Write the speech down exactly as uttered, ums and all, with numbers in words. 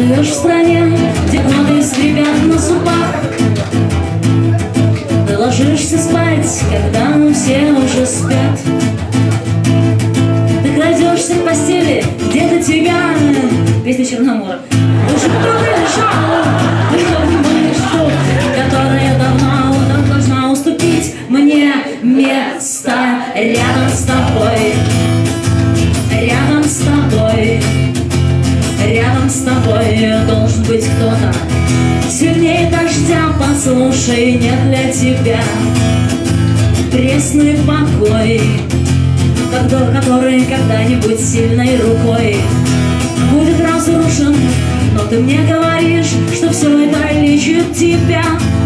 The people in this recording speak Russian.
живешь в стране, где годы скрипят на зубах. Ты ложишься спать, когда все уже спят. Ты крадешься к постели, где-то тебя. Песня Черномора. Уже кто-то лежал, ты думаешь, что, которая давно уже должна уступить мне место рядом с тобой. Рядом с тобой, рядом с тобой должен быть кто-то сильнее дождя. Послушай, нет для тебя пресный покой, который когда-нибудь сильной рукой будет разрушен. Но ты мне говоришь, что все это лечит тебя.